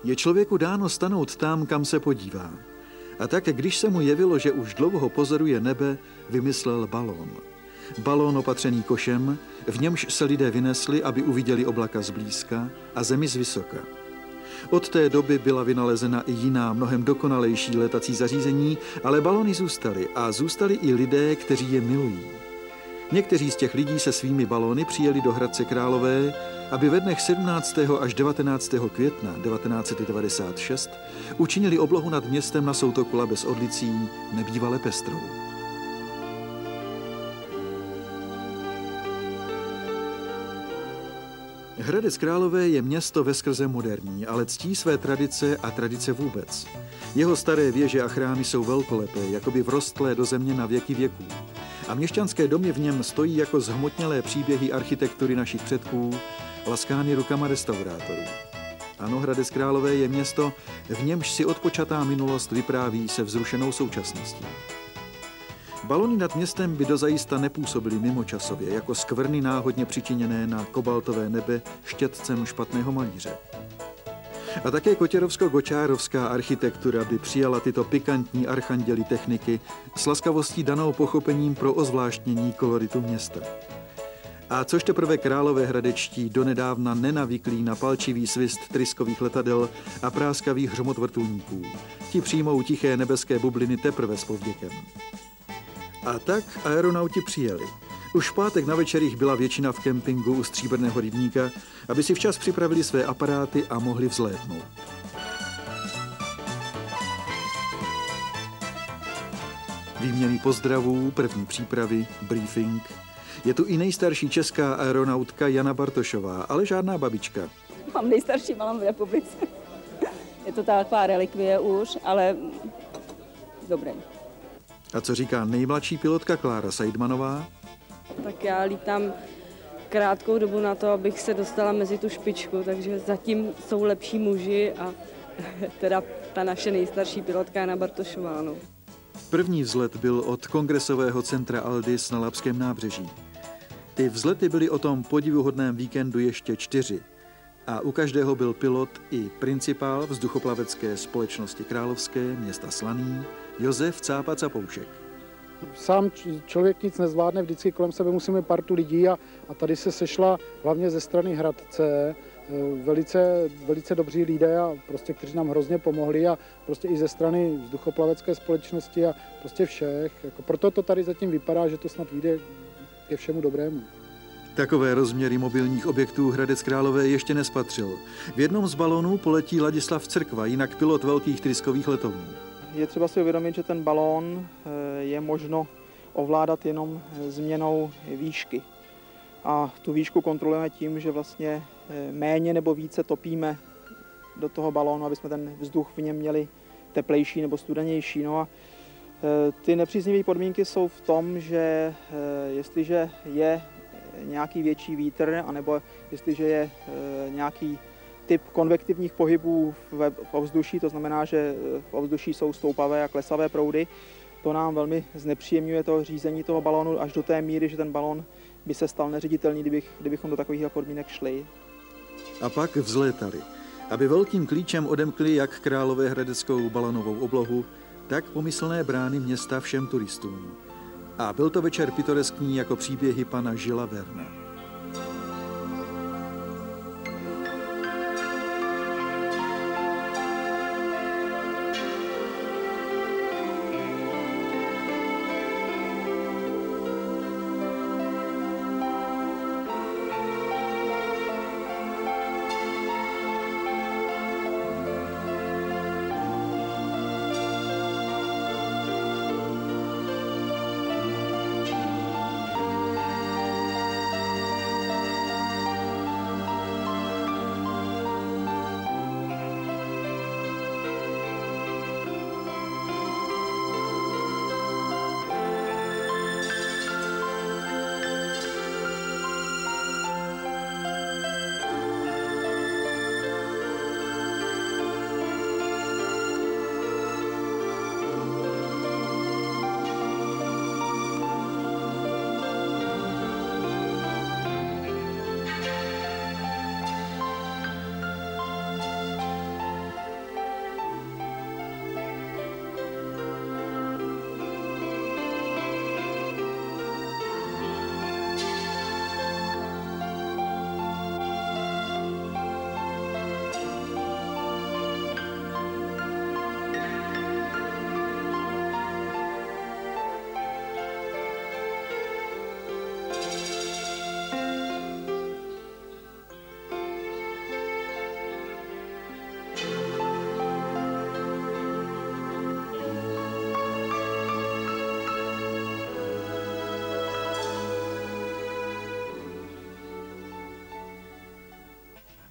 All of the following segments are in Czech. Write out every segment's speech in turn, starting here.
Je člověku dáno stanout tam, kam se podívá. A tak, když se mu jevilo, že už dlouho pozoruje nebe, vymyslel balón. Balón opatřený košem, v němž se lidé vynesli, aby uviděli oblaka zblízka a zemi zvysoka. Od té doby byla vynalezena i jiná, mnohem dokonalejší letací zařízení, ale balony zůstaly a zůstali i lidé, kteří je milují. Někteří z těch lidí se svými balóny přijeli do Hradce Králové, aby ve dnech 17. až 19. května 1996 učinili oblohu nad městem na soutoku Labe s Orlicí nebývale pestrou. Hradec Králové je město veskrze moderní, ale ctí své tradice a tradice vůbec. Jeho staré věže a chrámy jsou velkolepé, jakoby vrostlé do země na věky věků. A měšťanské domy v něm stojí jako zhmotnělé příběhy architektury našich předků, laskány rukama restaurátorů. Ano, Hradec Králové je město, v němž si odpočatá minulost vypráví se vzrušenou současností. Balony nad městem by dozajista nepůsobily mimočasově, jako skvrny náhodně přičiněné na kobaltové nebe štětcem špatného malíře. A také kotěrovsko-gočárovská architektura by přijala tyto pikantní archanděly techniky s laskavostí danou pochopením pro ozvláštnění koloritu města. A což teprve královéhradečtí donedávna nenavyklí na palčivý svist tryskových letadel a práskavých hřmotvrtulníků. Ti přijmou tiché nebeské bubliny teprve s povděkem. A tak aeronauti přijeli. Už v pátek na večer jich byla většina v kempingu u Stříbrného rybníka, aby si včas připravili své aparáty a mohli vzlétnout. Výměny pozdravů, první přípravy, briefing. Je tu i nejstarší česká aeronautka Jana Bartošová, ale žádná babička. Mám nejstarší balon v republice. Je to taková relikvie už, ale dobré. A co říká nejmladší pilotka Klára Seidmanová? Tak já lítám krátkou dobu na to, abych se dostala mezi tu špičku, takže zatím jsou lepší muži a teda ta naše nejstarší pilotka Jana Bartošová. No. První vzlet byl od kongresového centra Aldis na Labském nábřeží. Ty vzlety byly o tom podivuhodném víkendu ještě 4. A u každého byl pilot i principál vzduchoplavecké společnosti Královské města Slaný Josef Cápa-Capoušek. Sám člověk nic nezvládne, vždycky kolem sebe musíme partu lidí a tady se sešla hlavně ze strany Hradce velice dobří lidé, a prostě, kteří nám hrozně pomohli, a prostě i ze strany vzduchoplavecké společnosti a prostě všech. Jako proto to tady zatím vypadá, že to snad vyjde ke všemu dobrému. Takové rozměry mobilních objektů Hradec Králové ještě nespatřil. V jednom z balónů poletí Ladislav Crkva, jinak pilot velkých tryskových letounů. Je třeba si uvědomit, že ten balón je možno ovládat jenom změnou výšky. A tu výšku kontrolujeme tím, že vlastně méně nebo více topíme do toho balónu, aby jsme ten vzduch v něm měli teplejší nebo studenější. No a ty nepříznivé podmínky jsou v tom, že jestliže je nějaký větší vítr, anebo jestliže je nějaký typ konvektivních pohybů v ovzduší, to znamená, že v ovzduší jsou stoupavé a klesavé proudy, to nám velmi znepříjemňuje to řízení toho balónu až do té míry, že ten balón by se stal neředitelný, kdybychom do takových podmínek šli. A pak vzlétali, aby velkým klíčem odemkli jak královéhradeckou balonovou oblohu, tak pomyslné brány města všem turistům. A byl to večer pitoreskní jako příběhy pana Žila Verna.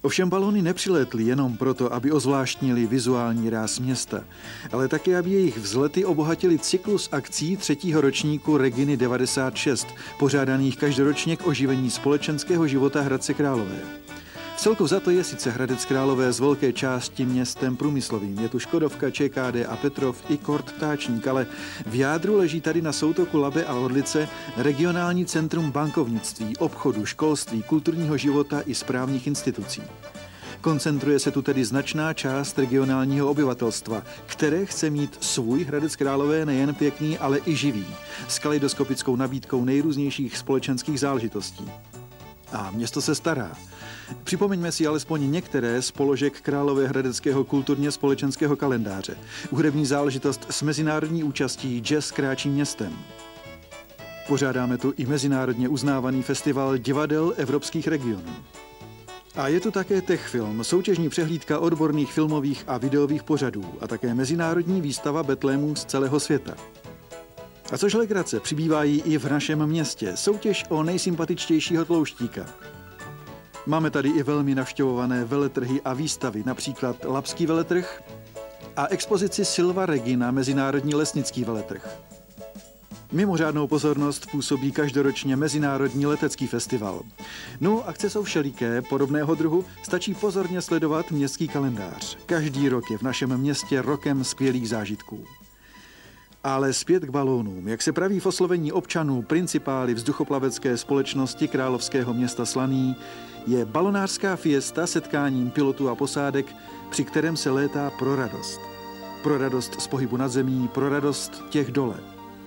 Ovšem balóny nepřilétly jenom proto, aby ozvláštnili vizuální ráz města, ale také, aby jejich vzlety obohatili cyklus akcí 3. ročníku Reginy 96, pořádaných každoročně k oživení společenského života Hradce Králové. Vcelku za to je sice Hradec Králové z velké části městem průmyslovým. Je tu Škodovka, ČKD a Petrov i Kort Táčník, ale v jádru leží tady na soutoku Labe a Orlice regionální centrum bankovnictví, obchodu, školství, kulturního života i správních institucí. Koncentruje se tu tedy značná část regionálního obyvatelstva, které chce mít svůj Hradec Králové nejen pěkný, ale i živý, s kaleidoskopickou nabídkou nejrůznějších společenských záležitostí. A město se stará. Připomeňme si alespoň některé z položek Královéhradeckého kulturně společenského kalendáře. Hudební záležitost s mezinárodní účastí Jazz kráčí městem. Pořádáme tu i mezinárodně uznávaný festival divadel evropských regionů. A je tu také Techfilm, soutěžní přehlídka odborných filmových a videových pořadů a také mezinárodní výstava betlémů z celého světa. A což legrace, přibývají i v našem městě, soutěž o nejsympatičtějšího tlouštíka. Máme tady i velmi navštěvované veletrhy a výstavy, například Labský veletrh a expozici Silva Regina, mezinárodní lesnický veletrh. Mimořádnou pozornost působí každoročně Mezinárodní letecký festival. No, akce jsou všeliké, podobného druhu, stačí pozorně sledovat městský kalendář. Každý rok je v našem městě rokem skvělých zážitků. Ale zpět k balónům. Jak se praví v oslovení občanů principály vzduchoplavecké společnosti Královského města Slaný, je balonářská fiesta setkáním pilotů a posádek, při kterém se létá pro radost. Pro radost z pohybu nad zemí, pro radost těch dole.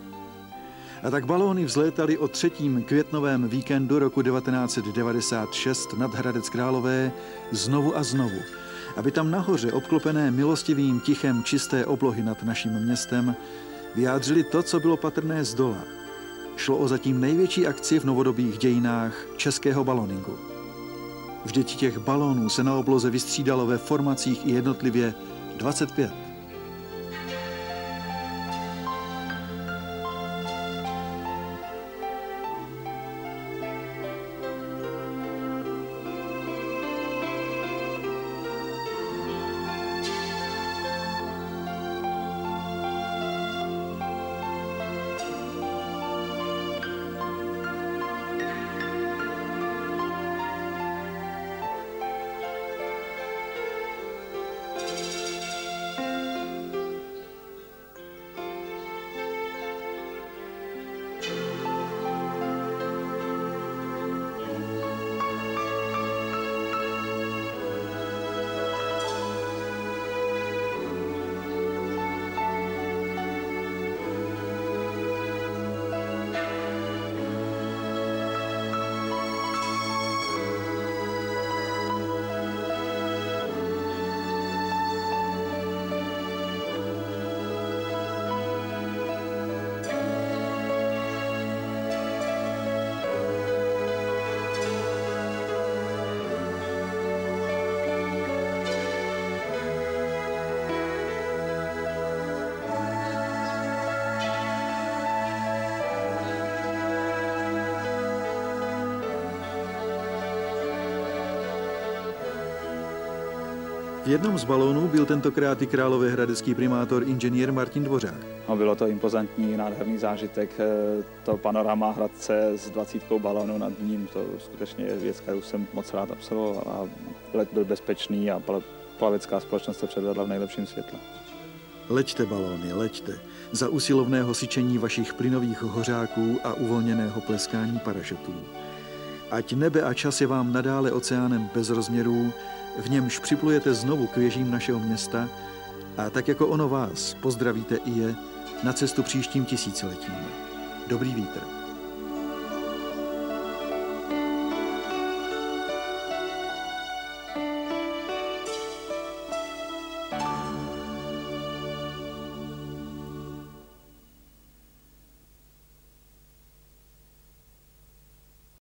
A tak balóny vzlétaly o 3. květnovém víkendu roku 1996 nad Hradec Králové znovu a znovu, aby tam nahoře, obklopené milostivým tichem čisté oblohy nad naším městem, vyjádřili to, co bylo patrné zdola. Šlo o zatím největší akci v novodobých dějinách českého baloningu. Vždyť těch balónů se na obloze vystřídalo ve formacích i jednotlivě 25. V jednom z balónů byl tentokrát i královéhradecký primátor inženýr Martin Dvořák. No, bylo to impozantní, nádherný zážitek, to panorama Hradce s 20 balónů nad ním, to skutečně je věc, kterou jsem moc rád absolvoval a let byl bezpečný a plavecká společnost to předvedla v nejlepším světle. Leďte balóny, leďte, za usilovného syčení vašich plynových hořáků a uvolněného pleskání parašutů. Ať nebe a čas je vám nadále oceánem bez rozměrů, v němž připlujete znovu k věžím našeho města a tak jako ono vás pozdravíte i je na cestu příštím tisíciletím. Dobrý vítr.